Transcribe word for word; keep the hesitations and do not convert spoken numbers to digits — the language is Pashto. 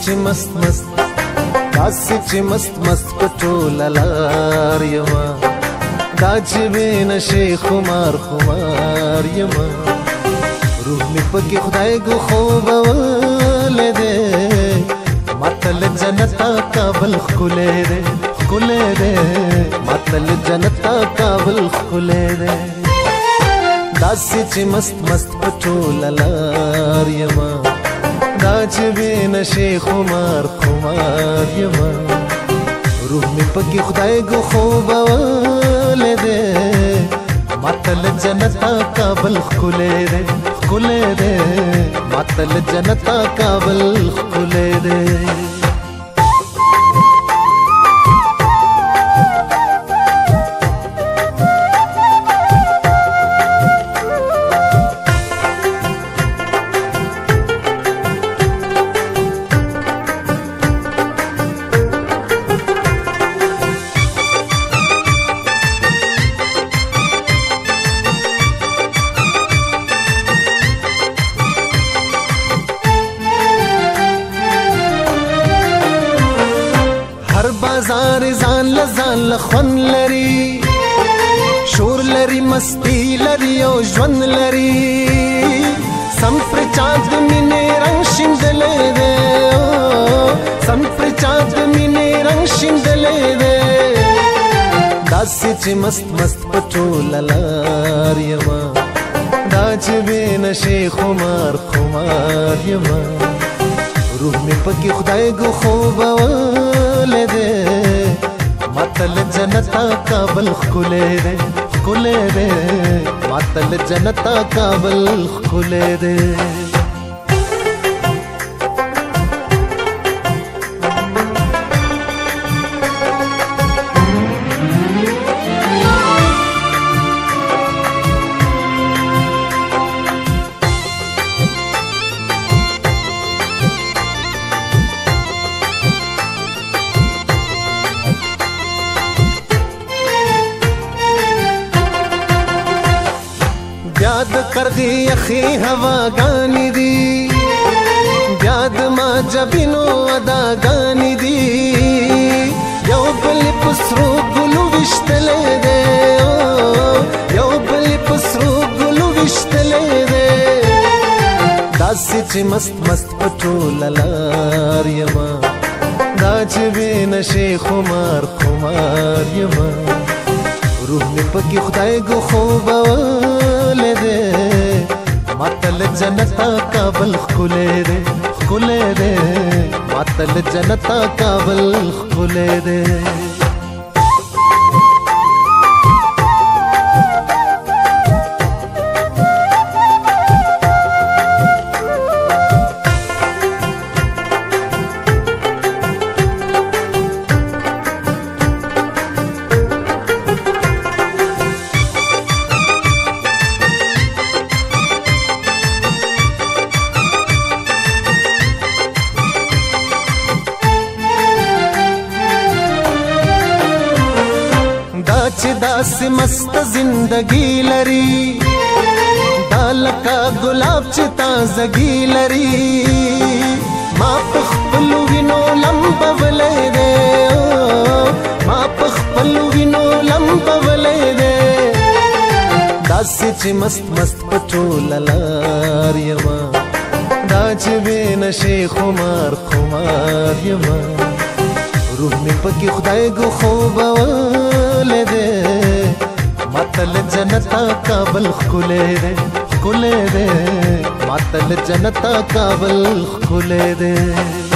چې مست مست داسې چې مست مست پټول لار یما دا چې بین شي خمار خمار یما روح می پکې خدای ګو خوب ولې ماتل جنتا کابل خلې دې خلې دې ماتل جنتا کابل خلې دې داسې چې مست مست پټول لار یما دا چې بین شي خمار خمار یما روح می پکې خدای ګو خوب ولې دې ماتل جنتا کابل خلې دې خلې دې ماتل جنتا کابل خلې دې بازار ځان لزان لخون لري شور لري مستی لري او ژوند لري سم پر چاند مینې رنگ شیندلې دې سم پر چاند مینې رنگ شیندلې دې داسې چې مست مست پټول لار یما دا چې بین شي خمار خمار یما روح می پکې خدای ګو خوب ولې دې ماتل جنتا کابل خلې دې خلې دې ماتل جنتا کابل خلې دې یاد کرغی اخی ہوا گانی دی یاد ما جبینو ادا گانی دی یو بل پسرو گلو وشتلے دے یو بل پسرو گلو وشتلے دے داسی چی مست مست پټول لار یما دا چې بین شي خمار خمار یما روح می پکې خدای ګو خوب ولې دې ماتل جنتا کابل خلې دې خلې دې ماتل جنتا کابل خلې دې چې داسې مست زندگی لري دا لکه ګلاب چې تازګي لري ما په خپل وینو لمبولې دې ما په خپل وینو لمبولې دې داسې چې مست مست پټول لار یما دا چې بین شي خمار خمار یما روح می پکې خدای ګو خوب ولې دې ماتل جنتا کابل خلې دې خلې دې ماتل جنتا کابل خلې دې